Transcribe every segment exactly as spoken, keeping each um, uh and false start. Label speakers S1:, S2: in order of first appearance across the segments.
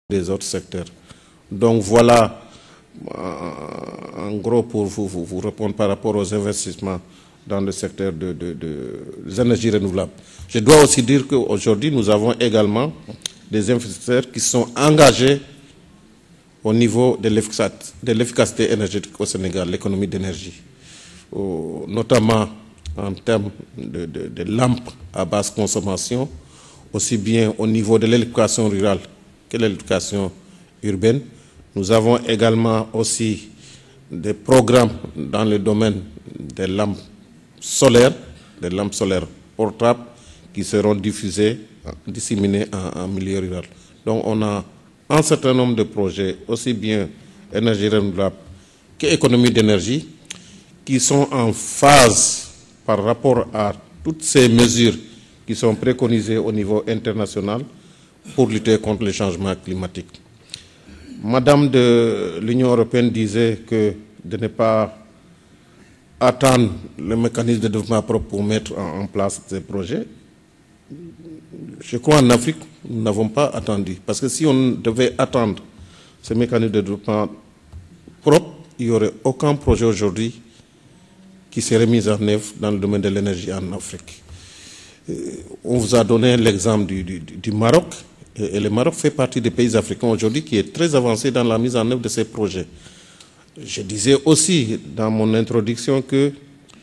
S1: des autres secteurs. Donc voilà, en gros, pour vous, vous, vous répondre par rapport aux investissements dans le secteur de, de, de, des énergies renouvelables. Je dois aussi dire qu'aujourd'hui, nous avons également des investisseurs qui sont engagés au niveau de l'efficacité énergétique au Sénégal, l'économie d'énergie, notamment en termes de, de, de lampes à basse consommation, aussi bien au niveau de l'éducation rurale que l'éducation urbaine. Nous avons également aussi des programmes dans le domaine des lampes solaires, des lampes solaires portables qui seront diffusées, disséminées en, en milieu rural. Donc on a un certain nombre de projets, aussi bien énergie renouvelable qu'économie d'énergie, qui sont en phase par rapport à toutes ces mesures qui sont préconisées au niveau international pour lutter contre le changement climatique. Madame de l'Union européenne disait que de ne pas attendre le mécanisme de développement propre pour mettre en, en place ces projets. Je crois en Afrique, nous n'avons pas attendu. Parce que si on devait attendre ce mécanisme de développement propre, il n'y aurait aucun projet aujourd'hui qui serait mis en œuvre dans le domaine de l'énergie en Afrique. On vous a donné l'exemple du, du, du Maroc. Et le Maroc fait partie des pays africains aujourd'hui qui est très avancé dans la mise en œuvre de ces projets. Je disais aussi dans mon introduction que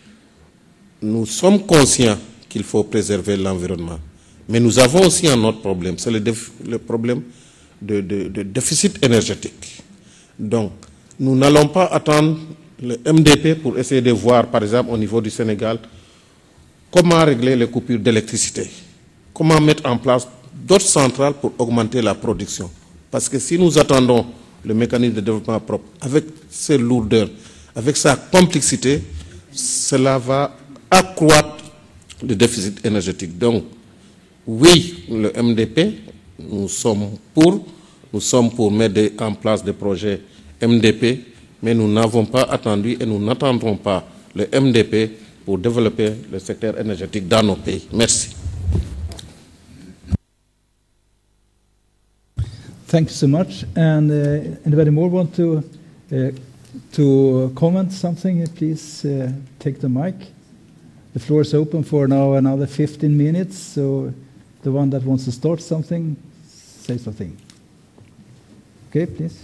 S1: nous sommes conscients qu'il faut préserver l'environnement. Mais nous avons aussi un autre problème, c'est le, le problème de, de, de déficit énergétique. Donc, nous n'allons pas attendre le M D P pour essayer de voir, par exemple, au niveau du Sénégal, comment régler les coupures d'électricité, comment mettre en place d'autres centrales pour augmenter la production. Parce que si nous attendons le mécanisme de développement propre, avec ses lourdeurs, avec sa complexité, cela va accroître le déficit énergétique. Donc, oui, le M D P, nous sommes pour, nous sommes pour mettre en place des projets M D P, mais nous n'avons pas attendu et nous n'attendrons pas le M D P pour développer le secteur énergétique dans nos pays. Merci.
S2: Thank you so much. And uh, anybody more want to uh, to comment something? Please uh, take the mic. The floor is open for now another fifteen minutes. So the one that wants to start something, say something. Okay, please.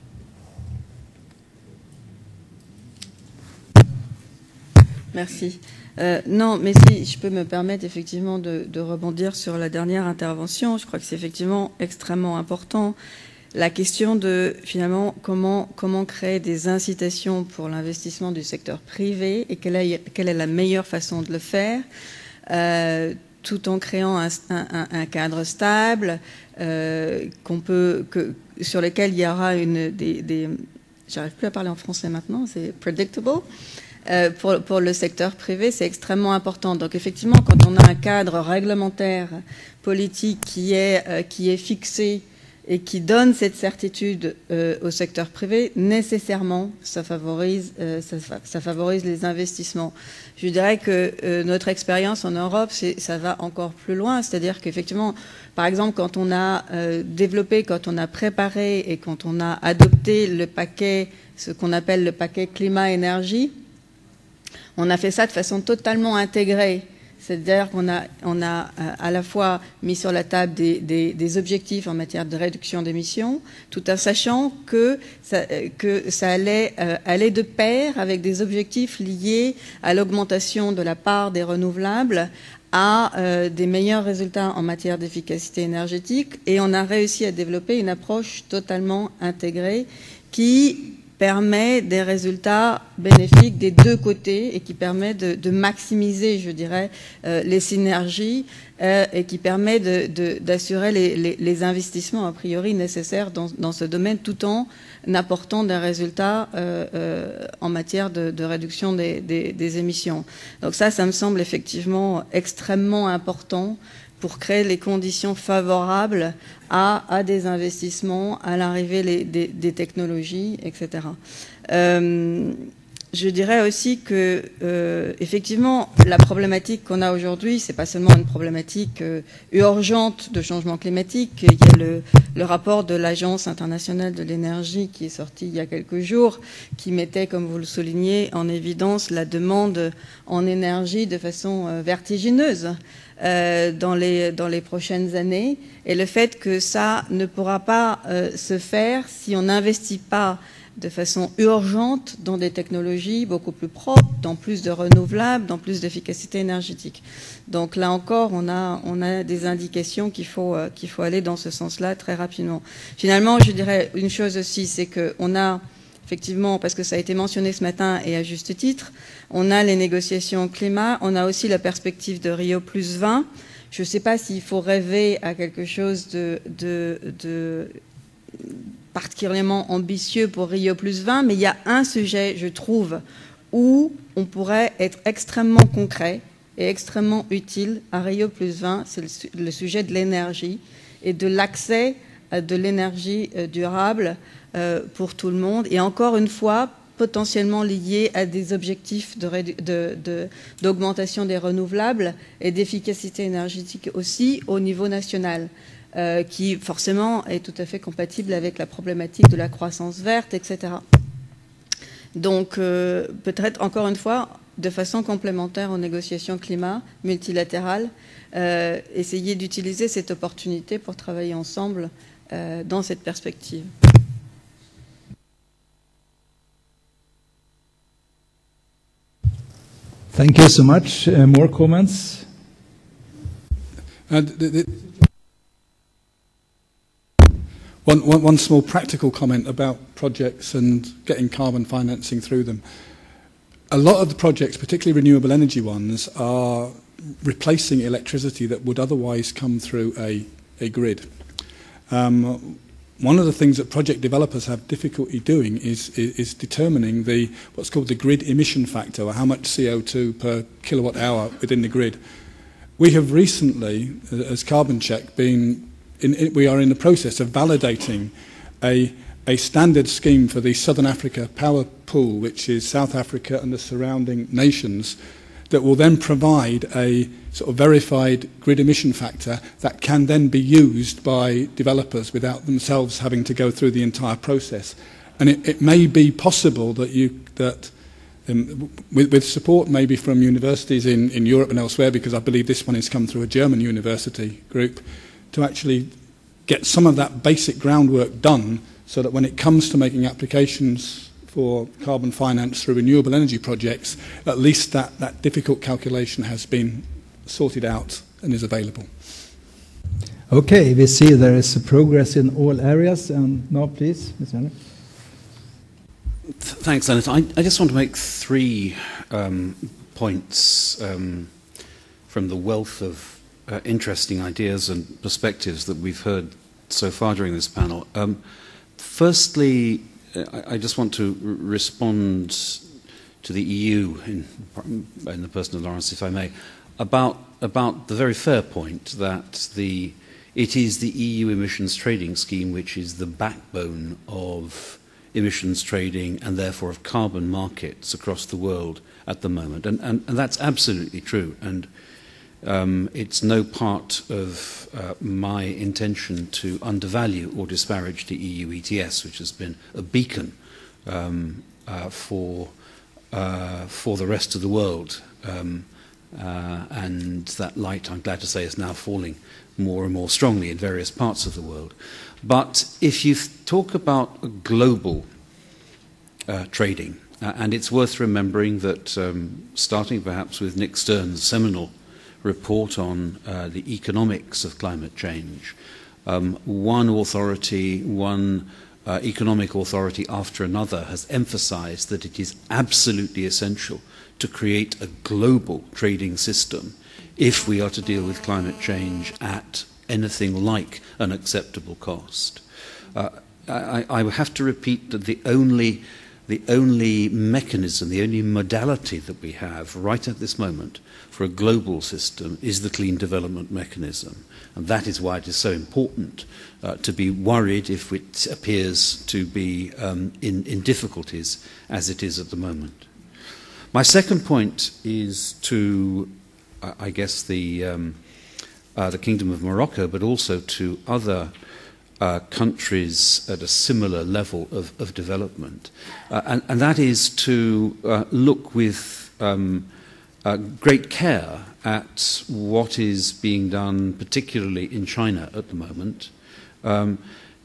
S3: Merci. Euh, non, mais si je peux me permettre effectivement de, de rebondir sur la dernière intervention, je crois que c'est effectivement extrêmement important. La question de finalement comment, comment créer des incitations pour l'investissement du secteur privé et quelle est, quelle est la meilleure façon de le faire, euh, tout en créant un, un, un cadre stable euh, qu'on peut, que, sur lequel il y aura une des, des j'arrive plus à parler en français maintenant, c'est predictable. Euh, pour, pour le secteur privé, c'est extrêmement important. Donc effectivement, quand on a un cadre réglementaire, politique qui est, euh, qui est fixé et qui donne cette certitude euh, au secteur privé, nécessairement, ça favorise, euh, ça, ça favorise les investissements. Je dirais que euh, notre expérience en Europe, ça va encore plus loin. C'est-à-dire qu'effectivement, par exemple, quand on a euh, développé, quand on a préparé et quand on a adopté le paquet, ce qu'on appelle le paquet climat-énergie, on a fait ça de façon totalement intégrée. C'est-à-dire qu'on a, on a à la fois mis sur la table des, des, des objectifs en matière de réduction d'émissions, tout en sachant que ça, que ça allait euh, aller de pair avec des objectifs liés à l'augmentation de la part des renouvelables, à euh, des meilleurs résultats en matière d'efficacité énergétique. Et on a réussi à développer une approche totalement intégrée qui permet des résultats bénéfiques des deux côtés et qui permet de, de maximiser, je dirais, euh, les synergies euh, et qui permet d'assurer de, de, les, les, les investissements a priori nécessaires dans, dans ce domaine tout en apportant des résultats euh, euh, en matière de, de réduction des, des, des émissions. Donc ça, ça me semble effectivement extrêmement important pour créer les conditions favorables à, à des investissements, à l'arrivée des, des technologies, et cetera. Euh, je dirais aussi que, euh, effectivement, la problématique qu'on a aujourd'hui, c'est pas seulement une problématique euh, urgente de changement climatique. Il y a le, le rapport de l'Agence internationale de l'énergie qui est sorti il y a quelques jours, qui mettait, comme vous le soulignez, en évidence la demande en énergie de façon euh, vertigineuse euh, dans les dans les prochaines années, et le fait que ça ne pourra pas euh, se faire si on n'investit pas de façon urgente dans des technologies beaucoup plus propres, dans plus de renouvelables, dans plus d'efficacité énergétique. Donc là encore, on a, on a des indications qu'il faut, euh, qu'il faut aller dans ce sens-là très rapidement. Finalement, je dirais une chose aussi, c'est qu'on a effectivement, parce que ça a été mentionné ce matin et à juste titre, on a les négociations climat, on a aussi la perspective de Rio plus vingt. Je ne sais pas s'il faut rêver à quelque chose de... de, de particulièrement ambitieux pour Rio plus vingt, mais il y a un sujet, je trouve, où on pourrait être extrêmement concret et extrêmement utile à Rio plus vingt, c'est le, le sujet de l'énergie et de l'accès à de l'énergie durable euh, pour tout le monde, et encore une fois, potentiellement lié à des objectifs de, de, de, d'augmentation des renouvelables et d'efficacité énergétique aussi au niveau national. Euh, qui forcément est tout à fait compatible avec la problématique de la croissance verte, et cetera. Donc euh, peut-être encore une fois, de façon complémentaire aux négociations climat multilatérales, euh, essayer d'utiliser cette opportunité pour travailler ensemble euh, dans cette perspective.
S2: Thank you so much. Uh, more comments?
S4: Uh, the, the One, one, one small practical comment about projects and getting carbon financing through them. A lot of the projects, particularly renewable energy ones, are replacing electricity that would otherwise come through a, a grid. Um, one of the things that project developers have difficulty doing is, is, is determining the what's called the grid emission factor, or how much C O two per kilowatt hour within the grid. We have recently, as Carbon Check, been In, in, we are in the process of validating a, a standard scheme for the Southern Africa power pool, which is South Africa and the surrounding nations, that will then provide a sort of verified grid emission factor that can then be used by developers without themselves having to go through the entire process. And it, it may be possible that you that um, with, with support maybe from universities in, in Europe and elsewhere, because I believe this one has come through a German university group, to actually get some of that basic groundwork done so that when it comes to making applications for carbon finance through renewable energy projects, at least that, that difficult calculation has been sorted out and is available.
S2: Okay, we see there is a progress in all areas. And now, please, Miz Henry.
S5: Thanks, Leonard. I, I just want to make three um, points um, from the wealth of Uh, interesting ideas and perspectives that we've heard so far during this panel. Um, firstly, I, I just want to r- respond to the E U, in, in the person of Lawrence, if I may, about about the very fair point that the it is the E U emissions trading scheme which is the backbone of emissions trading and therefore of carbon markets across the world at the moment, and and, and that's absolutely true. And Um, it's no part of uh, my intention to undervalue or disparage the E U E T S, which has been a beacon um, uh, for uh, for the rest of the world. Um, uh, and that light, I'm glad to say, is now falling more and more strongly in various parts of the world. But if you talk about global uh, trading, uh, and it's worth remembering that, um, starting perhaps with Nick Stern's seminal report on uh, the economics of climate change, um, one authority, one uh, economic authority after another has emphasized that it is absolutely essential to create a global trading system if we are to deal with climate change at anything like an acceptable cost. Uh, I, I have to repeat that the only, the only mechanism, the only modality that we have right at this moment for a global system is the clean development mechanism. And that is why it is so important uh, to be worried if it appears to be um, in, in difficulties as it is at the moment. My second point is to, uh, I guess, the, um, uh, the Kingdom of Morocco, but also to other uh, countries at a similar level of, of development. Uh, and, and that is to uh, look with um, uh, great care at what is being done, particularly in China at the moment, um,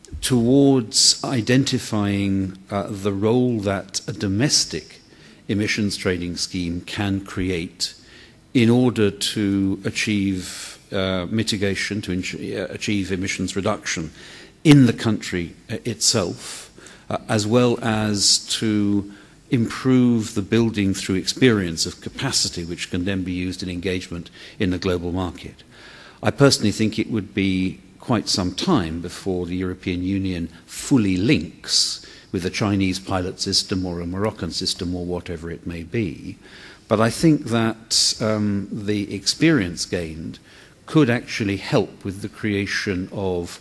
S5: towards identifying uh, the role that a domestic emissions trading scheme can create in order to achieve uh, mitigation, to uh, achieve emissions reduction in the country itself, uh, as well as to improve the building through experience of capacity, which can then be used in engagement in the global market. I personally think it would be quite some time before the European Union fully links with a Chinese pilot system or a Moroccan system or whatever it may be. But I think that um, the experience gained could actually help with the creation of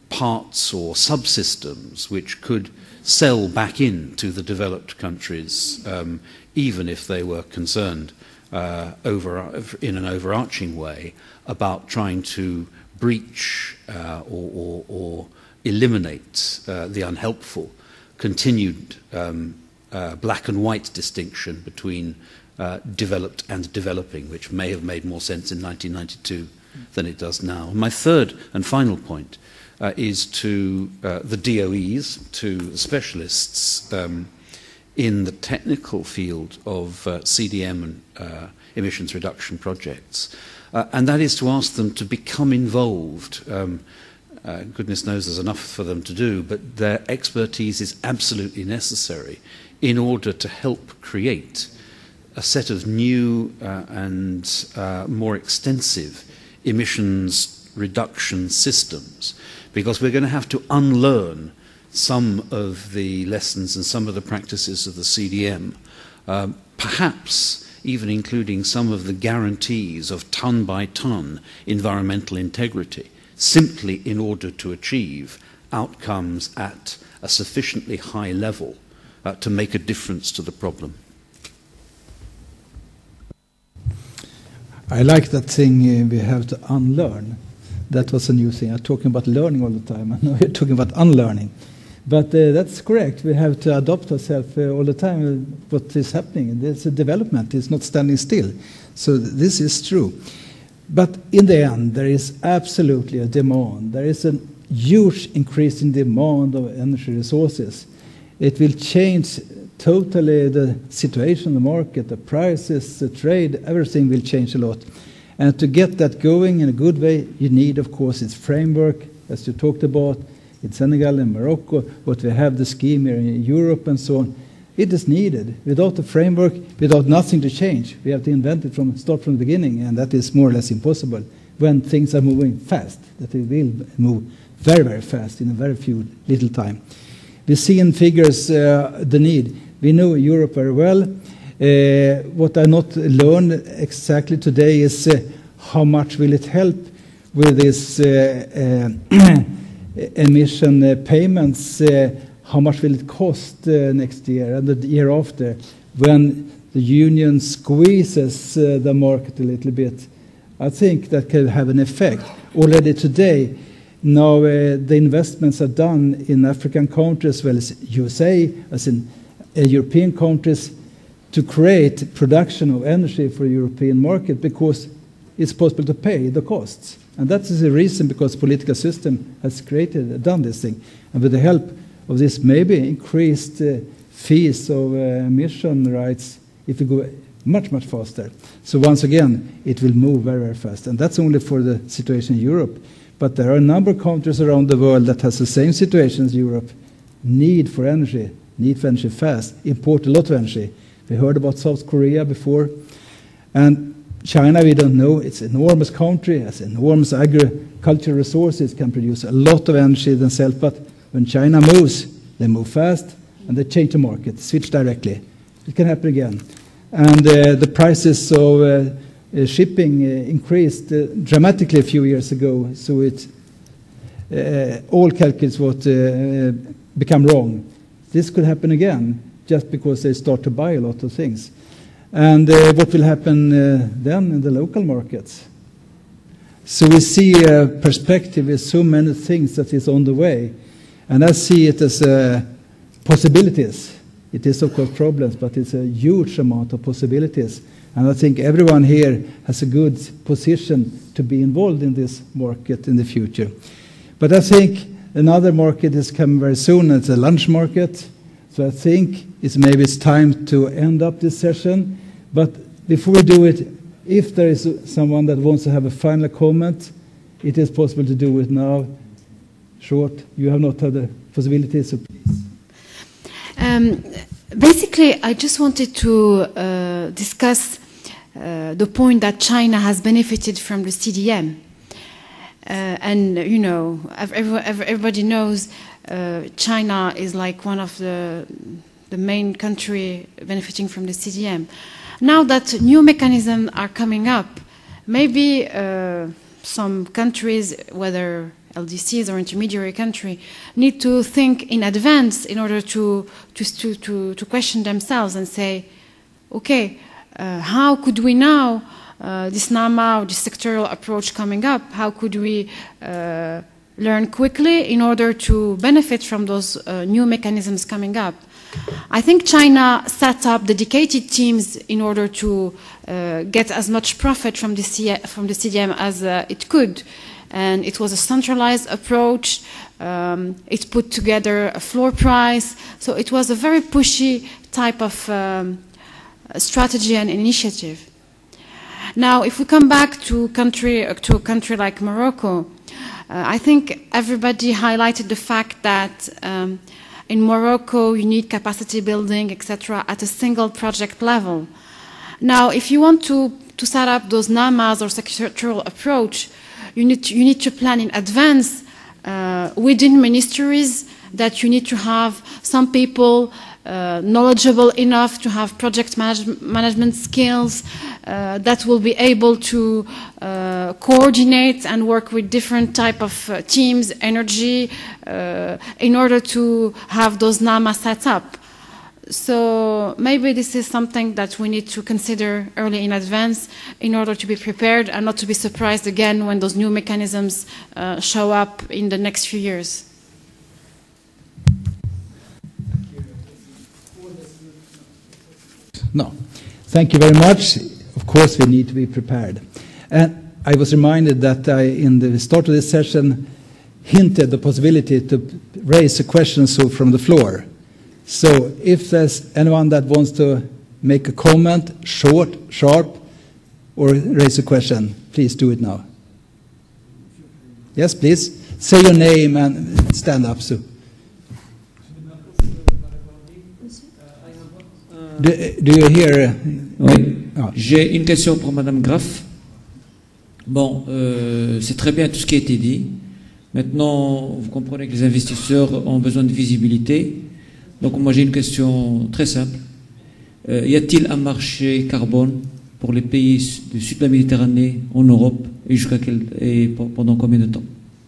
S5: parts or subsystems which could sell back into the developed countries, um, even if they were concerned uh, over, in an overarching way about trying to breach uh, or, or, or eliminate uh, the unhelpful continued um, uh, black and white distinction between uh, developed and developing, which may have made more sense in nineteen ninety-two than it does now. My third and final point uh, is to uh, the D O Es, to the specialists um, in the technical field of uh, C D M and uh, emissions reduction projects, uh, and that is to ask them to become involved. Um, Uh, goodness knows there's enough for them to do, but their expertise is absolutely necessary in order to help create a set of new uh, and uh, more extensive emissions reduction systems, because we're going to have to unlearn some of the lessons and some of the practices of the C D M, um, perhaps even including some of the guarantees of ton by ton environmental integrity, simply in order to achieve outcomes at a sufficiently high level uh, to make a difference to the problem.
S2: I like that thing uh, we have to unlearn. That was a new thing. I'm talking about learning all the time, and now we're talking about unlearning. But uh, that's correct. We have to adopt ourselves uh, all the time uh, what is happening. There's a development. It's not standing still. So th this is true. But in the end, there is absolutely a demand. There is a huge increase in demand of energy resources. It will change totally the situation in the market, the prices, the trade, everything will change a lot. And to get that going in a good way, you need, of course, its framework, as you talked about, in Senegal and Morocco, what we have the scheme here in Europe and so on. It is needed. Without a framework, without nothing to change, we have to invent it from start from the beginning, and that is more or less impossible when things are moving fast. That it will move very, very fast in a very few little time. We see in figures uh, the need. We know Europe very well. Uh, what I not learned exactly today is uh, how much will it help with this uh, uh, emission uh, payments. Uh, How much will it cost uh, next year and the year after when the union squeezes uh, the market a little bit? I think that can have an effect. Already today, now uh, the investments are done in African countries as well as U S A, as in uh, European countries, to create production of energy for the European market because it's possible to pay the costs. And that is the reason, because the political system has created, done this thing. And with the help of this maybe increased uh, fees of uh, emission rights, if we go much, much faster. So once again, it will move very, very fast. And that's only for the situation in Europe. But there are a number of countries around the world that has the same situation as Europe. Need for energy, need for energy fast, import a lot of energy. We heard about South Korea before. And China, we don't know. It's an enormous country, has enormous agricultural resources, can produce a lot of energy themselves. But when China moves, they move fast, and they change the market, switch directly. It can happen again. And uh, the prices of uh, uh, shipping uh, increased uh, dramatically a few years ago, so it uh, all calculates what uh, become wrong. This could happen again, just because they start to buy a lot of things. And uh, what will happen uh, then in the local markets? So we see a perspective with so many things that is on the way. And I see it as uh, possibilities. It is, of course, problems, but it's a huge amount of possibilities. And I think everyone here has a good position to be involved in this market in the future. But I think another market is coming very soon. It's a lunch market. So I think it's maybe it's time to end up this session. But before we do it, if there is someone that wants to have a final comment, it is possible to do it now. Short, you have not had the possibility, so please.
S6: Um, basically, I just wanted to uh, discuss uh, the point that China has benefited from the C D M. Uh, and, you know, everybody knows uh, China is like one of the, the main country benefiting from the C D M. Now that new mechanisms are coming up, maybe uh, some countries, whether L D Cs or intermediary country, need to think in advance in order to, to, to, to question themselves and say, okay, uh, how could we now, uh, this NAMA or this sectoral approach coming up, how could we uh, learn quickly in order to benefit from those uh, new mechanisms coming up? I think China set up dedicated teams in order to uh, get as much profit from the, C from the C D M as uh, it could. And it was a centralized approach. Um, it put together a floor price. So it was a very pushy type of um, strategy and initiative. Now, if we come back to, country, to a country like Morocco, uh, I think everybody highlighted the fact that um, in Morocco you need capacity building, et cetera, at a single project level. Now, if you want to, to set up those NAMAs or sectoral approach, You need, to, you need to plan in advance uh, within ministries that you need to have some people uh, knowledgeable enough to have project manage management skills uh, that will be able to uh, coordinate and work with different type of uh, teams, energy, uh, in order to have those NAMA set up. So maybe this is something that we need to consider early in advance in order to be prepared and not to be surprised again when those new mechanisms uh, show up in the next few years.
S2: No. Thank you very much. Of course, we need to be prepared. And I was reminded that I, in the start of this session, hinted the possibility to raise a question so from the floor. So if there's anyone that wants to make a comment, short, sharp, or raise a question, please do it now. Yes, please. Say your name and stand up. So. Do, do you hear?
S7: Oui.
S2: Ah.
S7: J'ai une question pour Madame Graff. Bon, euh, c'est très bien tout ce qui a été dit. Maintenant, vous comprenez que les investisseurs ont besoin de visibilité. Donc moi j'ai une question très simple. Euh, y a-t-il un marché carbone pour les pays du sud de la Méditerranée, en Europe, et jusqu'à quel et pendant combien de temps?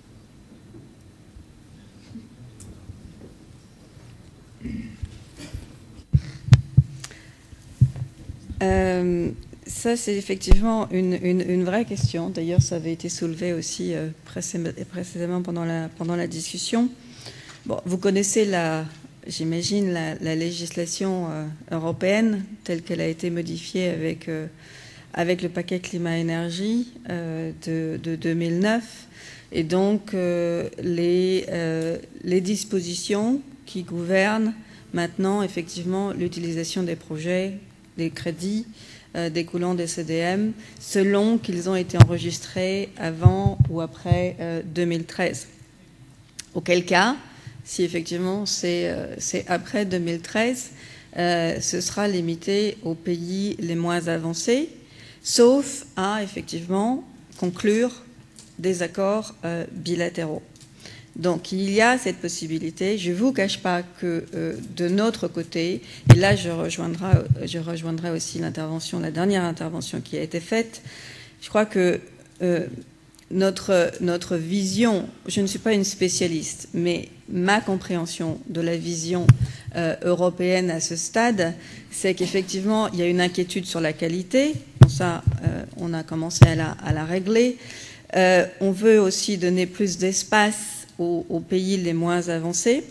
S3: euh, Ça c'est effectivement une, une, une vraie question. D'ailleurs ça avait été soulevé aussi euh, précédemment pendant la, pendant la discussion. Bon, vous connaissez la... J'imagine la, la législation euh, européenne telle qu'elle a été modifiée avec, euh, avec le paquet climat-énergie euh, de, de deux mille neuf et donc euh, les, euh, les dispositions qui gouvernent maintenant effectivement l'utilisation des projets, des crédits euh, découlant des C D M selon qu'ils ont été enregistrés avant ou après euh, deux mille treize. Auquel cas, si effectivement c'est euh, après deux mille treize, euh, ce sera limité aux pays les moins avancés, sauf à effectivement conclure des accords euh, bilatéraux. Donc il y a cette possibilité. Je ne vous cache pas que euh, de notre côté, et là je rejoindrai, je rejoindrai aussi l'intervention, la dernière intervention qui a été faite, je crois que euh, notre, notre vision, je ne suis pas une spécialiste, mais ma compréhension de la vision euh, européenne à ce stade, c'est qu'effectivement, il y a une inquiétude sur la qualité. Bon, ça, euh, on a commencé à la, à la régler. Euh, on veut aussi donner plus d'espace aux, aux pays les moins avancés.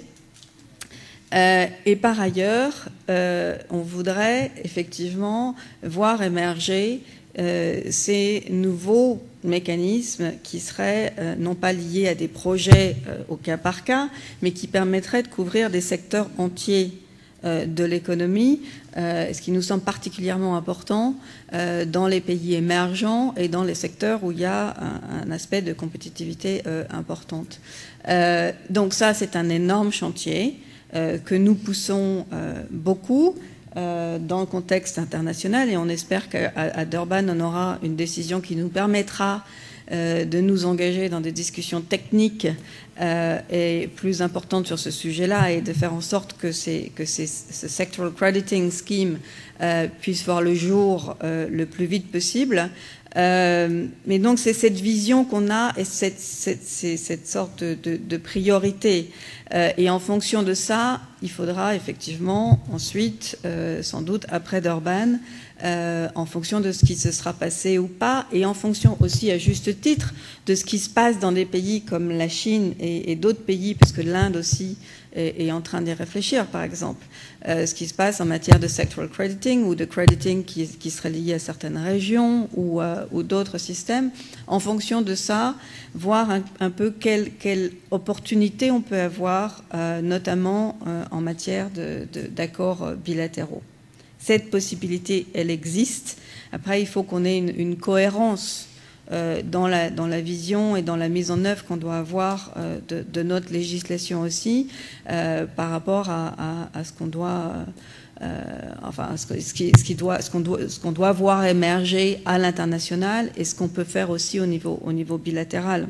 S3: Euh, et par ailleurs, euh, on voudrait effectivement voir émerger euh, ces nouveaux mécanismes qui seraient euh, non pas liés à des projets euh, au cas par cas, mais qui permettraient de couvrir des secteurs entiers euh, de l'économie, euh, ce qui nous semble particulièrement important euh, dans les pays émergents et dans les secteurs où il y a un, un aspect de compétitivité euh, importante. Euh, donc ça, c'est un énorme chantier euh, que nous poussons euh, beaucoup euh, dans le contexte international, et on espère qu'à Durban, on aura une décision qui nous permettra euh, de nous engager dans des discussions techniques euh, et plus importantes sur ce sujet-là, et de faire en sorte que, ces, que ces, ce sectoral crediting scheme euh, puisse voir le jour euh, le plus vite possible. Euh, mais donc c'est cette vision qu'on a et cette, cette, cette sorte de, de, de priorité. Euh, et en fonction de ça, il faudra effectivement ensuite, euh, sans doute après Durban, euh, en fonction de ce qui se sera passé ou pas, et en fonction aussi à juste titre de ce qui se passe dans des pays comme la Chine et, et d'autres pays, parce que l'Inde aussi est, est en train d'y réfléchir, par exemple. Euh, ce qui se passe en matière de sectoral crediting ou de crediting qui, qui serait lié à certaines régions ou, euh, ou d'autres systèmes. En fonction de ça, voir un, un peu quelle, quelle opportunité on peut avoir, euh, notamment euh, en matière d'accords de, de, bilatéraux. Cette possibilité, elle existe. Après, il faut qu'on ait une, une cohérence euh, dans, la, dans la vision et dans la mise en œuvre qu'on doit avoir euh, de, de notre législation aussi, euh, par rapport à, à, à ce qu'on doit, euh, enfin, ce, ce qui, ce qui doit, ce qu'on doit, ce qu'on doit voir émerger à l'international et ce qu'on peut faire aussi au niveau, au niveau bilatéral.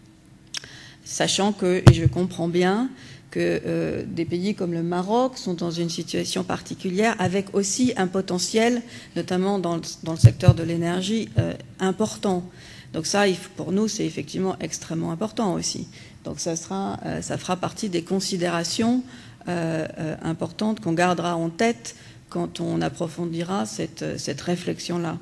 S3: Sachant que, et je comprends bien, que euh, des pays comme le Maroc sont dans une situation particulière avec aussi un potentiel, notamment dans le, dans le secteur de l'énergie, euh, important. Donc ça, il, pour nous, c'est effectivement extrêmement important aussi. Donc ça, sera, euh, ça fera partie des considérations euh, euh, importantes qu'on gardera en tête quand on approfondira cette, cette réflexion-là.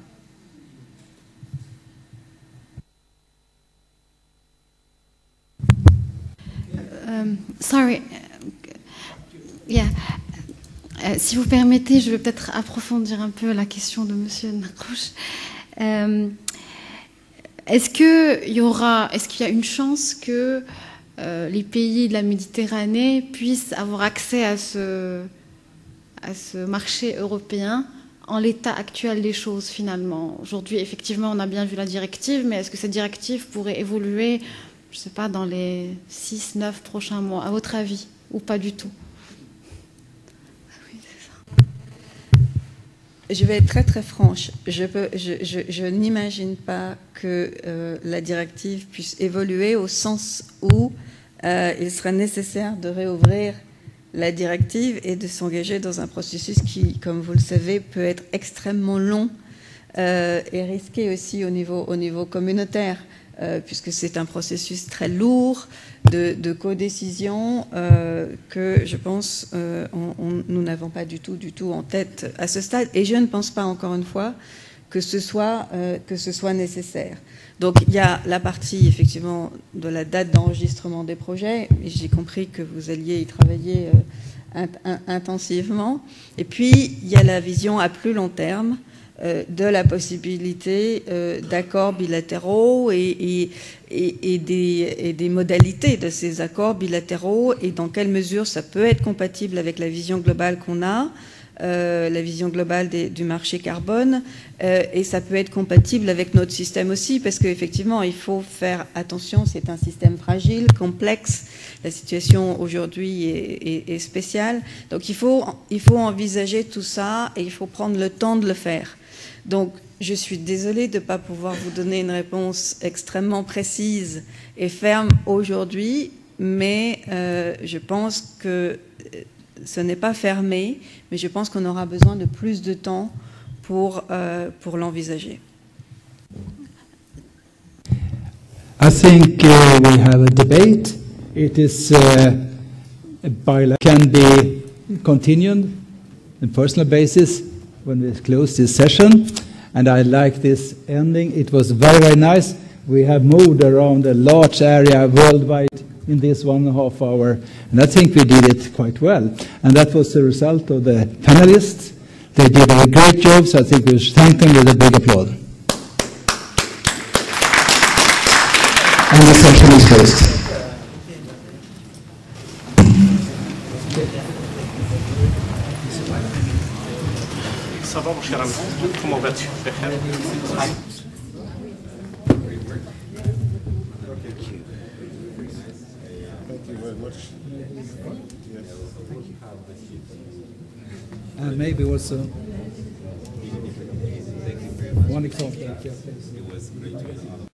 S6: Um, sorry. Yeah. Euh, si vous permettez, je vais peut-être approfondir un peu la question de Monsieur Nakrouche. Euh, est-ce que il y aura, est-ce qu'il y a une chance que euh, les pays de la Méditerranée puissent avoir accès à ce, à ce marché européen en l'état actuel des choses finalement? Aujourd'hui, effectivement, on a bien vu la directive, mais est-ce que cette directive pourrait évoluer, je ne sais pas, dans les six neuf prochains mois, à votre avis, ou pas du tout?
S3: Oui, c'est ça. Je vais être très très franche. Je, peux, je, je, je n'imagine pas que euh, la directive puisse évoluer au sens où euh, il serait nécessaire de réouvrir la directive et de s'engager dans un processus qui, comme vous le savez, peut être extrêmement long euh, et risqué aussi au niveau, au niveau communautaire. Euh, puisque c'est un processus très lourd de, de codécision euh, que je pense euh, on, on, nous n'avons pas du tout, du tout en tête à ce stade. Et je ne pense pas, encore une fois, que ce soit, euh, que ce soit nécessaire. Donc il y a la partie, effectivement, de la date d'enregistrement des projets. Et j'ai compris que vous alliez y travailler euh, int in intensivement. Et puis, il y a la vision à plus long terme de la possibilité euh, d'accords bilatéraux et, et, et, et, des, et des modalités de ces accords bilatéraux et dans quelle mesure ça peut être compatible avec la vision globale qu'on a, euh, la vision globale des, du marché carbone, euh, et ça peut être compatible avec notre système aussi, parce qu'effectivement, il faut faire attention, c'est un système fragile, complexe, la situation aujourd'hui est, est, est spéciale, donc il faut, il faut envisager tout ça et il faut prendre le temps de le faire. Donc, je suis désolée de ne pas pouvoir vous donner une réponse extrêmement précise et ferme aujourd'hui, mais euh, je pense que ce n'est pas fermé, mais je pense qu'on aura besoin de plus de temps pour, euh, pour l'envisager.
S2: I think uh, we have a debate. It is uh, by can be continued on personal basis when we close this session. And I like this ending. It was very, very nice. We have moved around a large area worldwide in this one and a half hour, and I think we did it quite well. And that was the result of the panelists. They did a great job, so I think we should thank them with a big applause. And the session is closed.
S8: Ça va, mon cher ami? Comment vas-tu?
S2: And maybe also one example.